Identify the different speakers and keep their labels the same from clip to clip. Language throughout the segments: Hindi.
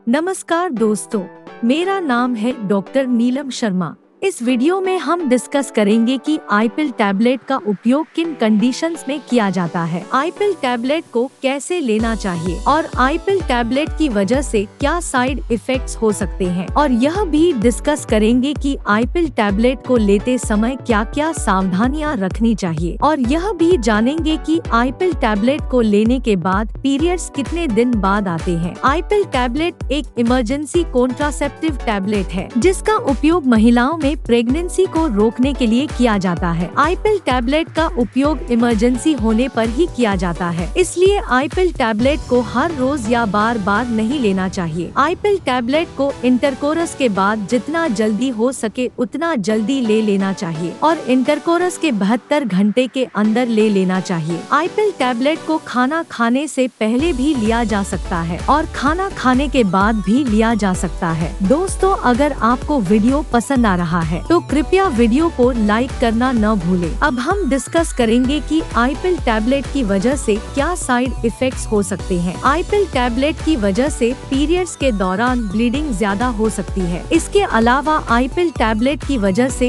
Speaker 1: नमस्कार दोस्तों, मेरा नाम है डॉक्टर नीलम शर्मा। इस वीडियो में हम डिस्कस करेंगे कि आईपिल टैबलेट का उपयोग किन कंडीशंस में किया जाता है, आईपिल टैबलेट को कैसे लेना चाहिए और आईपिल टैबलेट की वजह से क्या साइड इफेक्ट्स हो सकते हैं। और यह भी डिस्कस करेंगे कि आईपिल टैबलेट को लेते समय क्या क्या सावधानियां रखनी चाहिए और यह भी जानेंगे कि आईपिल टैबलेट को लेने के बाद पीरियड्स कितने दिन बाद आते हैं। आईपिल टैबलेट एक इमरजेंसी कॉन्ट्रासेप्टिव टैबलेट है जिसका उपयोग महिलाओं में प्रेगनेंसी को रोकने के लिए किया जाता है। आईपिल टैबलेट का उपयोग इमरजेंसी होने पर ही किया जाता है, इसलिए आईपिल टैबलेट को हर रोज या बार बार नहीं लेना चाहिए। आईपिल टैबलेट को इंटरकोरस के बाद जितना जल्दी हो सके उतना जल्दी ले लेना चाहिए और इंटरकोरस के 72 घंटे के अंदर ले लेना चाहिए। आईपिल टैबलेट को खाना खाने से पहले भी लिया जा सकता है और खाना खाने के बाद भी लिया जा सकता है। दोस्तों, अगर आपको वीडियो पसंद आ रहा है तो कृपया वीडियो को लाइक करना न भूलें। अब हम डिस्कस करेंगे कि आईपिल टैबलेट की वजह से क्या साइड इफेक्ट्स हो सकते हैं। आईपिल टैबलेट की वजह से पीरियड्स के दौरान ब्लीडिंग ज्यादा हो सकती है। इसके अलावा आईपिल टैबलेट की वजह से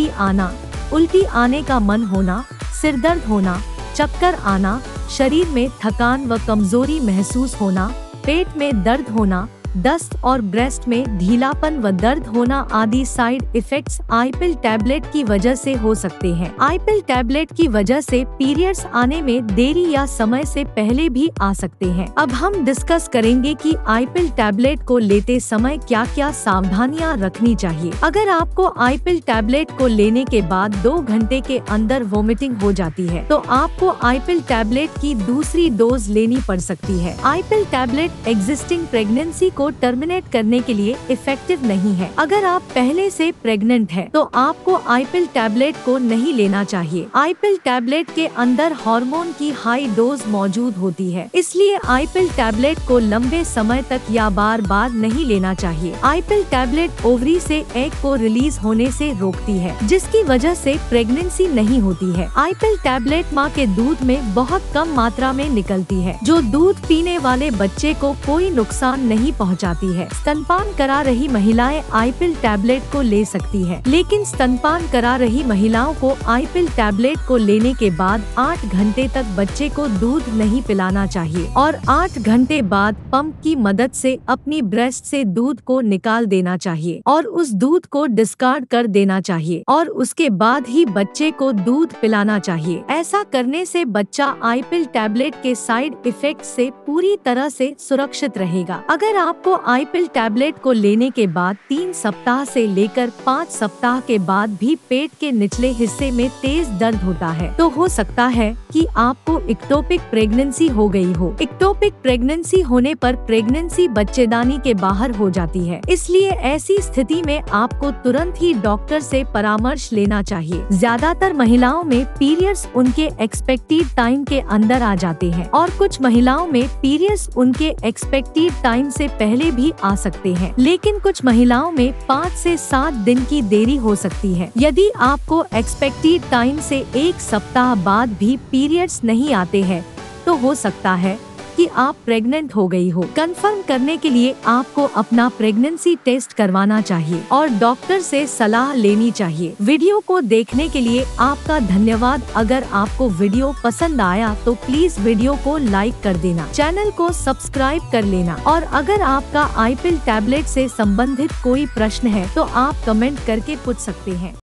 Speaker 1: उल्टी आने का मन होना, सिर दर्द होना, चक्कर आना, शरीर में थकान व कमजोरी महसूस होना, पेट में दर्द होना, दस्त और ब्रेस्ट में ढीलापन व दर्द होना आदि साइड इफेक्ट्स आईपिल टैबलेट की वजह से हो सकते हैं। आईपिल टैबलेट की वजह से पीरियड्स आने में देरी या समय से पहले भी आ सकते हैं। अब हम डिस्कस करेंगे कि आईपिल टैबलेट को लेते समय क्या क्या सावधानियां रखनी चाहिए। अगर आपको आईपिल टैबलेट को लेने के बाद 2 घंटे के अंदर वोमिटिंग हो जाती है तो आपको आईपिल टैबलेट की दूसरी डोज लेनी पड़ सकती है। आईपिल टैबलेट एग्जिस्टिंग प्रेगनेंसी को टर्मिनेट करने के लिए इफेक्टिव नहीं है। अगर आप पहले से प्रेग्नेंट है तो आपको आईपिल टैबलेट को नहीं लेना चाहिए। आईपिल टैबलेट के अंदर हार्मोन की हाई डोज मौजूद होती है, इसलिए आईपिल टैबलेट को लंबे समय तक या बार बार नहीं लेना चाहिए। आईपिल टैबलेट ओवरी से एग को रिलीज होने से रोकती है, जिसकी वजह से प्रेगनेंसी नहीं होती है। आईपिल टैबलेट माँ के दूध में बहुत कम मात्रा में निकलती है, जो दूध पीने वाले बच्चे को कोई नुकसान नहीं पहुंचाती है। स्तनपान करा रही महिलाएं आईपिल टैबलेट को ले सकती है, लेकिन स्तनपान करा रही महिलाओं को आईपिल टैबलेट को लेने के बाद 8 घंटे तक बच्चे को दूध नहीं पिलाना चाहिए और 8 घंटे बाद पंप की मदद से अपनी ब्रेस्ट से दूध को निकाल देना चाहिए और उस दूध को डिस्कार्ड कर देना चाहिए और उसके बाद ही बच्चे को दूध पिलाना चाहिए। ऐसा करने से बच्चा आईपिल टैबलेट के साइड इफेक्ट से पूरी तरह से सुरक्षित रहेगा। अगर आपको आईपिल टैबलेट को लेने के बाद 3 सप्ताह से लेकर 5 सप्ताह के बाद भी पेट के निचले हिस्से में तेज दर्द होता है तो हो सकता है कि आपको इक्टोपिक प्रेगनेंसी हो गई हो। इक्टोपिक प्रेगनेंसी होने पर प्रेगनेंसी बच्चेदानी के बाहर हो जाती है, इसलिए ऐसी स्थिति में आपको तुरंत ही डॉक्टर से परामर्श लेना चाहिए। ज्यादातर महिलाओं में पीरियड्स उनके एक्सपेक्टेड टाइम के अंदर आ जाते हैं और कुछ महिलाओं में पीरियड्स उनके एक्सपेक्टेड टाइम से पहले भी आ सकते हैं, लेकिन कुछ महिलाओं में 5 से 7 दिन की देरी हो सकती है। यदि आपको एक्सपेक्टेड टाइम से 1 सप्ताह बाद भी पीरियड्स नहीं आते हैं तो हो सकता है कि आप प्रेग्नेंट हो गई हो। कंफर्म करने के लिए आपको अपना प्रेगनेंसी टेस्ट करवाना चाहिए और डॉक्टर से सलाह लेनी चाहिए। वीडियो को देखने के लिए आपका धन्यवाद। अगर आपको वीडियो पसंद आया तो प्लीज वीडियो को लाइक कर देना, चैनल को सब्सक्राइब कर लेना और अगर आपका आईपिल टैबलेट से संबंधित कोई प्रश्न है तो आप कमेंट करके पूछ सकते हैं।